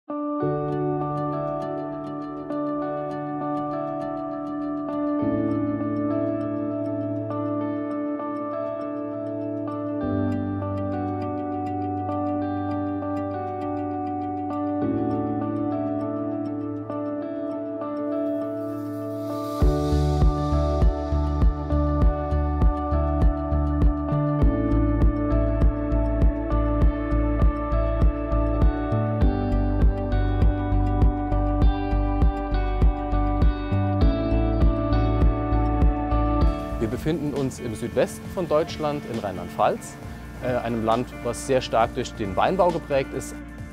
Wir befinden uns im Südwesten von Deutschland, in Rheinland-Pfalz, einem Land, was sehr stark durch den Weinbau geprägt ist.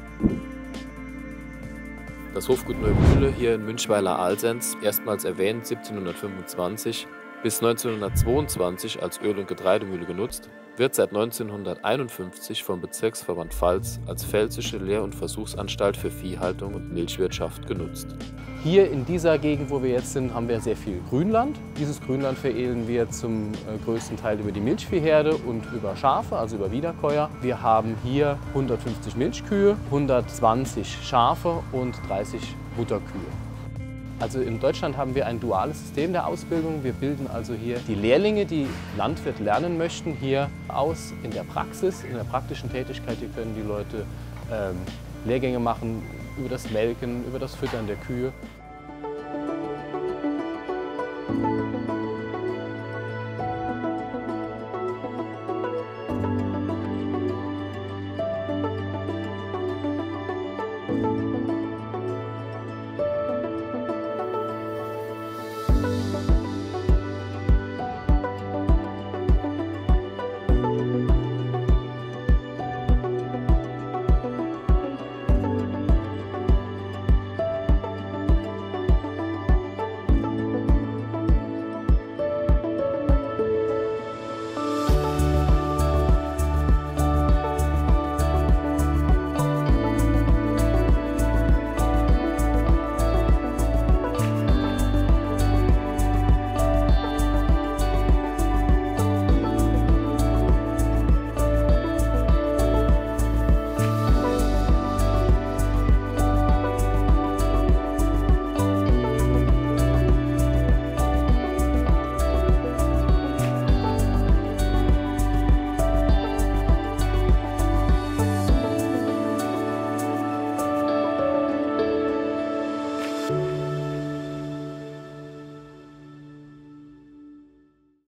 Das Hofgut Neumühle hier in Münchweiler-Alsenz, erstmals erwähnt 1725, bis 1922 als Öl- und Getreidemühle genutzt, wird seit 1951 vom Bezirksverband Pfalz als pfälzische Lehr- und Versuchsanstalt für Viehhaltung und Milchwirtschaft genutzt. Hier in dieser Gegend, wo wir jetzt sind, haben wir sehr viel Grünland. Dieses Grünland veredeln wir zum größten Teil über die Milchviehherde und über Schafe, also über Wiederkäuer. Wir haben hier 150 Milchkühe, 120 Schafe und 30 Mutterkühe. Also in Deutschland haben wir ein duales System der Ausbildung. Wir bilden also hier die Lehrlinge, die Landwirt lernen möchten, hier aus in der Praxis, in der praktischen Tätigkeit. Hier können die Leute Lehrgänge machen über das Melken, über das Füttern der Kühe.